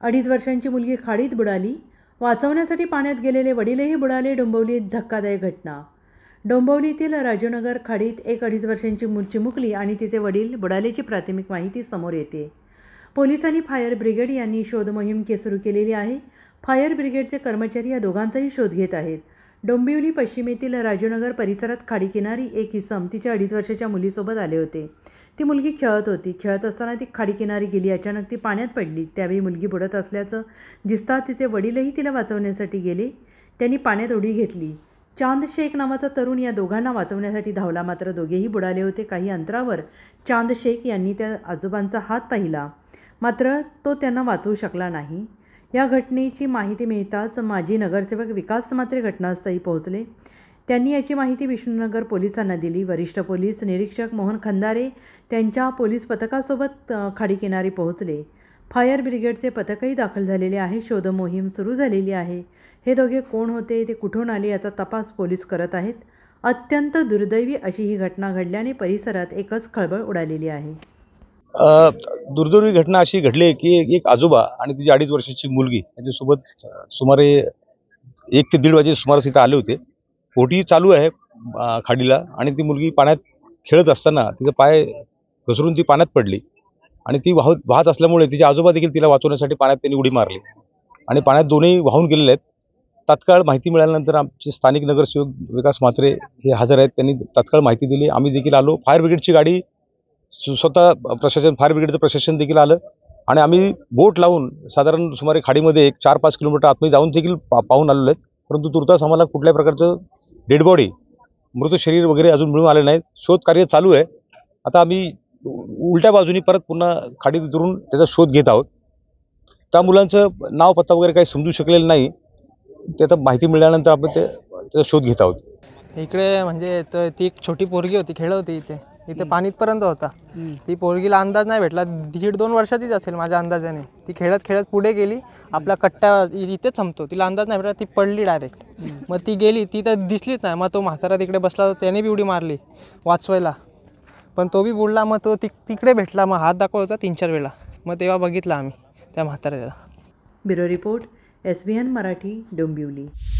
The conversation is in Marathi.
2.5 वर्षांची मुलगी खाडीत बुडाली. वाचवण्यासाठी पाण्यात गेलेले वडीलही बुडाले. डोंबिवलीत धक्कादायक घटना. डोंबिवलीतील राजूनगर खाडीत एक 2.5 वर्षांची मूल चिमुकली आणि तिचे वडील बुडाल्याची प्राथमिक माहिती समोर येते. पोलिसांनी फायर ब्रिगेड यांनी शोध मोहीम सुरू केलेली आहे. फायर ब्रिगेडचे कर्मचारी या दोघांचाही शोध घेत आहेत. डोंबिवली पश्चिमेतील राजूनगर परिसरात खाडीकिनारी एक इसम तिच्या 2.5 वर्षाच्या मुलीसोबत आले होते. ती मुलगी खेळत होती. खेळत असताना ती खाडीकिनारी गेली. अचानक ती पाण्यात पडली. त्यावेळी मुलगी बुडत असल्याचं दिसताच तिचे वडीलही तिला वाचवण्यासाठी गेले. त्यांनी पाण्यात उडी घेतली. चांद शेख नावाचा तरुण या दोघांना वाचवण्यासाठी धावला, मात्र दोघेही बुडाले होते. काही अंतरावर चांद शेख यांनी त्या आजोबांचा हात पाहिला, मात्र तो त्यांना वाचवू शकला नाही. या घटनेची माहिती मिळताच माजी नगरसेवक विकास म्हात्रे घटनास्थळी पोहोचले. त्यांनी याची माहिती विष्णुनगर पोलिसांना दिली. वरिष्ठ पोलीस निरीक्षक मोहन खंदारे त्यांच्या पोलीस पथकासोबत खाडीकिनारी पोहोचले. फायर ब्रिगेडचे पथकही दाखल झालेले आहे. शोध मोहीम सुरू झालेली आहे. हे दोघे कोण होते, ते कुठून आले याचा तपास पोलीस करत आहेत. अत्यंत दुर्दैवी अशी ही घटना घडल्याने परिसरात एकच खळबळ उडालेली आहे. दुर्दैवी घटना अशी घडली की एक आजोबा आणि तिची 2.5 वर्षाची मुलगी यांच्यासोबत सुमारे 1 ते 1.5 वाजे सुमारास इथं आले होते. पोटी चालू आहे खाडीला आणि ती मुलगी पाण्यात खेळत असताना तिचा पाय घसरून ती पाण्यात पडली आणि ती वाहत असल्यामुळे तिचे आजोबा देखील तिला वाचवण्यासाठी पाण्यात त्यांनी उडी मारली आणि पाण्यात दोन्ही वाहून गेलेले आहेत. तात्काळ माहिती मिळाल्यानंतर आमचे स्थानिक नगरसेवक विकास म्हात्रे हे हजर आहेत. त्यांनी तात्काळ माहिती दिली. आम्ही देखील आलो. फायर ब्रिगेडची गाडी स्वतः प्रशासन, फायर ब्रिगेडचं प्रशासन देखील आलं आणि आम्ही बोट लावून साधारण सुमारे खाडीमध्ये 4-5 किलोमीटर आतमध्ये जाऊन देखील पाहून आलेलो आहेत. परंतु तुर्तास आम्हाला कुठल्याही प्रकारचं डेड बॉडी, मृत शरीर वगैरे अजून मिळून आले नाहीत. शोध कार्य चालू आहे. आता आम्ही उलट्या बाजूनी परत पुन्हा खाडीत उतरून त्याचा शोध घेत आहोत. त्या मुलांचं नाव पत्ता वगैरे काही समजू शकलेलं नाही. ते आता माहिती मिळाल्यानंतर आपण त्याचा शोध घेत आहोत. इकडे म्हणजे ती एक छोटी पोरगी होती, खेळत होती इथे पाणीपर्यंत होता. ती पोरगीला अंदाज नाही भेटला. 1.5-2 वर्षाचीच असेल माझ्या अंदाजाने. ती खेळत खेळत पुढे गेली. आपला कट्टा इथे थांबतो. तिला अंदाज नाही भेटला. ती पडली डायरेक्ट. मग ती गेली, ती तर दिसलीच नाही. मग तो म्हातारा तिकडे बसला होता, त्याने बी उडी मारली वाचवायला, पण तो बी बुडला. मग तो तिकडे भेटला. मग हात दाखवत होता 3-4 वेळा. मग तेव्हा बघितलं आम्ही त्या म्हाताऱ्याला. Bureau report, SBN Marathi, Dombivli.